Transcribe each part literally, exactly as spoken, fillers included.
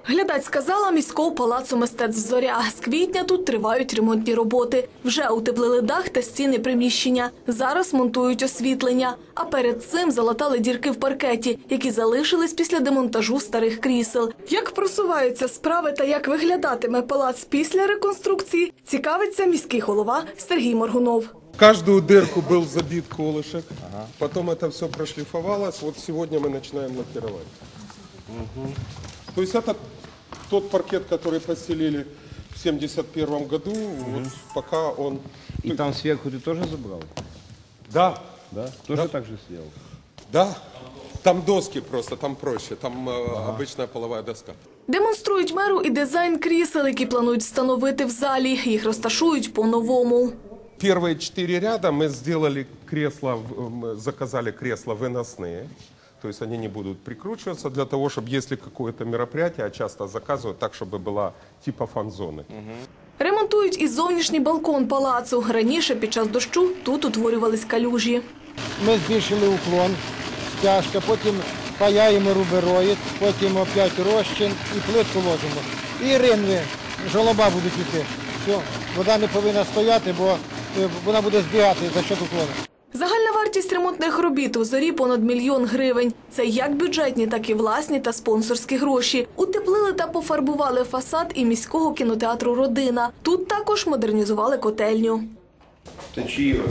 Глядацька зала міського палацу мистецтв «Зоря». З квітня тут тривають ремонтні роботи. Вже утеплили дах та стіни приміщення. Зараз монтують освітлення. А перед цим залатали дірки в паркеті, які залишились після демонтажу старих крісел. Як просуваються справи та як виглядатиме палац після реконструкції, цікавиться міський голова Сергій Моргунов. В каждую дырку был забит колышек, ага. Потом это все прошлифовалось. Вот сегодня мы начинаем лакировать. Угу. То есть это тот паркет, который постелили в семьдесят первом году, угу. Вот пока он... И там сверху ты тоже забрал? Да. Да? Тоже да. так же сделал? Да. Там доски просто, там проще, там ага. Обычная половая доска. Демонструють меру і дизайн крісел, які планують встановити в залі. Їх розташують по-новому. Первые четыре ряда мы сделали кресла, мы заказали кресла выносные. То есть они не будут прикручиваться для того, чтобы если какое-то мероприятие, а часто заказывают так, чтобы была типа фан-зоны. Угу. Ремонтують і зовнішній балкон палацу. Раніше під час дощу тут утворювались калюжі. Ми збільшили уклон, стяжка, потім паяємо рубероїд, потім опять розчин і плитку ложимо. І ринви, жолоба будуть йти. Все, вода не повинна стояти, бо вона буде збігати за счет уклону. Загальна вартість ремонтних робіт у «Зорі» – понад мільйон гривень. Це як бюджетні, так і власні та спонсорські гроші. Утеплили та пофарбували фасад і міського кінотеатру «Родина». Тут також модернізували котельню. Це чиї?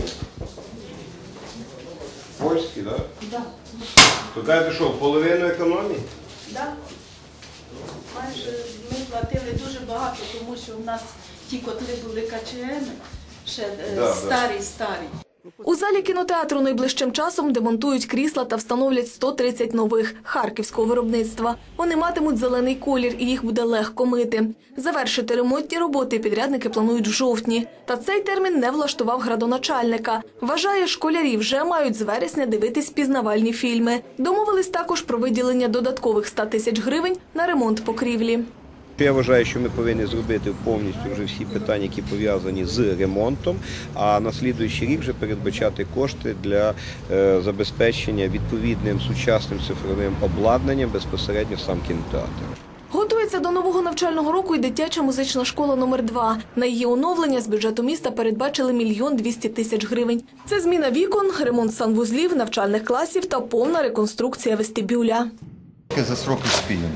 Польські, так? Так. То кажете, що, половину економії? Так. Майже ми платили дуже багато, тому що у нас ті котли були КЧМ, ще старі-старі. У залі кінотеатру найближчим часом демонтують крісла та встановлять сто тридцять нових харківського виробництва. Вони матимуть зелений колір і їх буде легко мити. Завершити ремонтні роботи підрядники планують в жовтні. Та цей термін не влаштував градоначальника. Вважає, школярі вже мають з вересня дивитись пізнавальні фільми. Домовились також про виділення додаткових ста тисяч гривень на ремонт покрівлі. Я вважаю, що ми повинні зробити повністю вже всі питання, які пов'язані з ремонтом, а на слідуючий рік вже передбачати кошти для е, забезпечення відповідним сучасним цифровим обладнанням безпосередньо сам кінотеатр. Готується до нового навчального року і дитяча музична школа номер два. На її оновлення з бюджету міста передбачили мільйон двісті тисяч гривень. Це зміна вікон, ремонт санвузлів, навчальних класів та повна реконструкція вестибюля. За сроки спільно.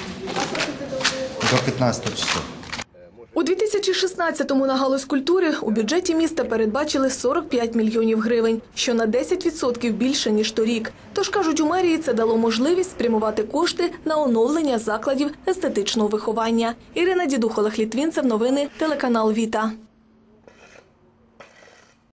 До п'ятнадцятого числа. У дві тисячі шістнадцятому на галузь культури у бюджеті міста передбачили сорок п'ять мільйонів гривень, що на десять відсотків більше, ніж торік. Тож, кажуть у мерії, це дало можливість спрямувати кошти на оновлення закладів естетичного виховання. Ірина Дідух, Олег Літвінцев, новини, телеканал «Віта».